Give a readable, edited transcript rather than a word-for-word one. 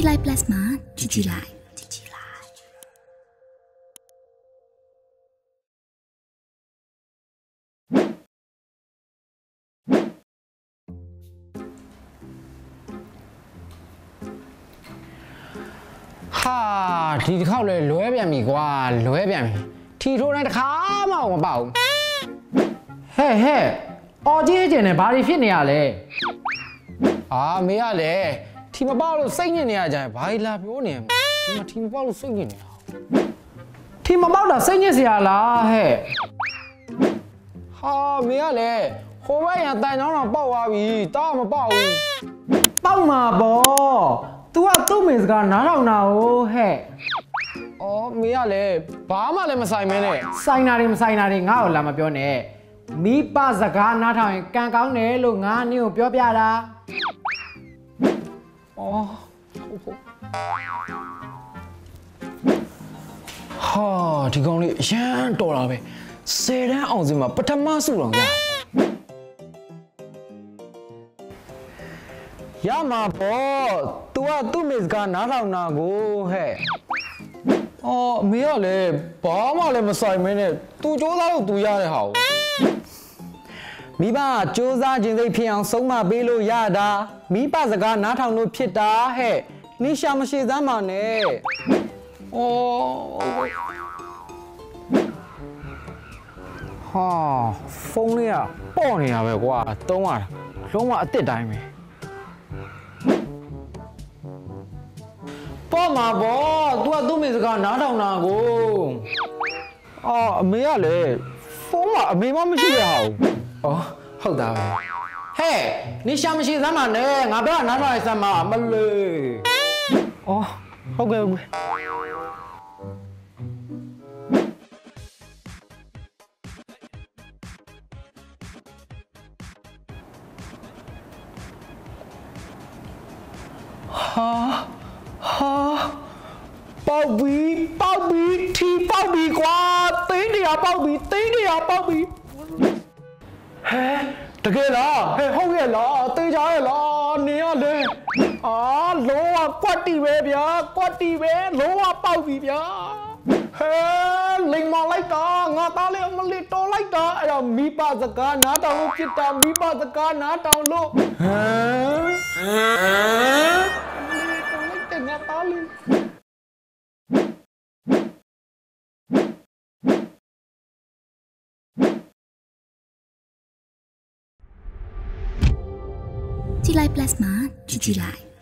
ကြည်လိုက် plus မှာကြည်ကြည်လိုက်ဟာဒီတစ်ခေါက်လဲလွဲပြန်ပြီကွာလွဲပြန်ပြီထီထိုးတိုင်းတစ်ခါမှမပေါက်ဟဲ့အော်ကြီးကျင်နေဘာတွေဖြစ်နေရလဲအာမေကလည်းထီမပေါက်လို့စိတ်ညစ်နေရကြတယ်ဘာလာပြောနေဒီမှာထီမပေါက်လို့စိတ်ညစ်နေတာထီမပေါက်တာစိတ်ညစ်စရာလားဟဲ့ဟာမေကလည်းဟိုဘက်ရန်တန်ချောင်းတော့ပေါက်သွားပြီတာမပေါက်ဘူးပေါက်မှာပေါ့ तू ကသူ့မေစကားနားထောင်တာကိုဟဲ့။အော်မေကလည်းဘာမှလည်းမဆိုင်မင်းနဲ့ဆိုင်တာတွေမဆိုင်တာတွေငါ့ကိုလာမပြောနဲ့မိဘစကားနားထောင်ရင်ကံကောင်းတယ်လို့ငါနင်းကိုပြောပြတာ။အော်ဟုတ်ဟာဒီကောင်လေးအရန်တော်တာပဲ10တန်းအောင်စီမှာပထမစုတော်ရမှာပေါ့ तू ကသူ့မေစကားနားထောင်တာကိုဟဲ့အော်အမေကလည်းဘာမှလည်းမဆိုင်မင်းနဲ့ तू စ조사လို့ तू ရတဲ့ဟာကိုမိဘစ조사ခြင်းစိတ်ဖြစ်အောင်ဆုံးမပေးလို့ရတာမိဘစကားနားထောင်လို့ဖြစ်တာဟဲ့နိရှာမရှိစမ်းပါနဲ့အော်ဟာဖုန်းလေးကပေါ့နေတာပဲကွာတုံးရတာလုံးဝအစ်စ်တိုင်းပဲပေါ့မှာပေါ့ तू ကသူ့မေစကားနားထောင်တာကိုအော်အမေကလည်းဖုန်းမှာအမေမမရှိတဲ့ဟာကိုအော်ဟုတ်တာပဲဟဲ့နိရှာမရှိစမ်းပါနဲ့ငါပြောတာနားထောင်ရစမ်းပါမလေးအော်ဟုတ်ကဲ့ပေါက်ပြီထီပေါက်ပြီကွာသိန်း100ပေါက်ပြီဟဲတကယ်လားဟဲဟုတ်ရဲ့လားသိကြရဲ့လားနေရလေအာလုံးဝကွက်တီပဲဗျာကွက်တီပဲလုံးဝပေါက်ပြီဗျာဟဲလိမ်မလိုက်တာငါသားလေးအမလေးတော်လိုက်တာအဲ့တော့မိဘစကားနားတောင်လို့ဖြစ်တာမိဘစကားနားတောင်လို့ငါသားလေးကြည်လိုက် plus မှာကြည်ကြည်လိုက်